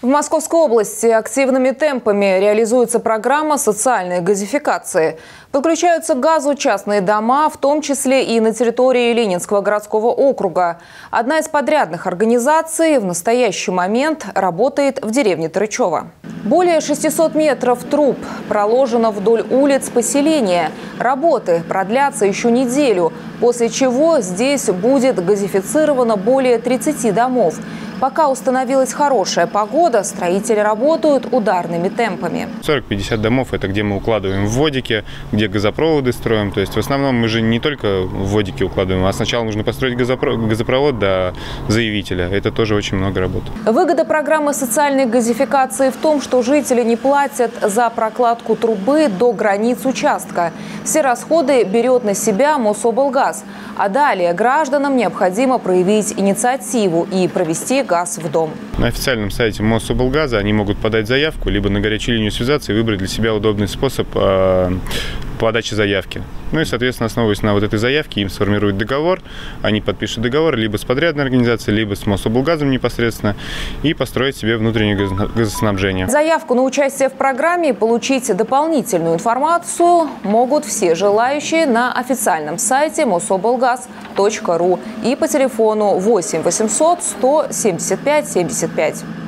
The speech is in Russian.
В Московской области активными темпами реализуется программа социальной газификации. Подключаются к газу частные дома, в том числе и на территории Ленинского городского округа. Одна из подрядных организаций в настоящий момент работает в деревне Трычево. Более 600 метров труб проложено вдоль улиц поселения. Работы продлятся еще неделю, после чего здесь будет газифицировано более 30 домов. Пока установилась хорошая погода, строители работают ударными темпами. 40-50 домов – это где мы укладываем вводики, где газопроводы строим. То есть в основном мы же не только вводики укладываем, а сначала нужно построить газопровод до заявителя. Это тоже очень много работы. Выгода программы социальной газификации в том, что жители не платят за прокладку трубы до границ участка. Все расходы берет на себя Мособлгаз. А далее гражданам необходимо проявить инициативу и провести газ в дом. На официальном сайте Мособлгаза они могут подать заявку, либо на горячую линию связаться и выбрать для себя удобный способ подачи заявки. Ну и, соответственно, основываясь на вот этой заявке, им сформируют договор, они подпишут договор либо с подрядной организацией, либо с Мособлгазом непосредственно и построить себе внутреннее газоснабжение. Заявку на участие в программе и получить дополнительную информацию могут все желающие на официальном сайте mosoblgaz.ru и по телефону 8 800 175 75.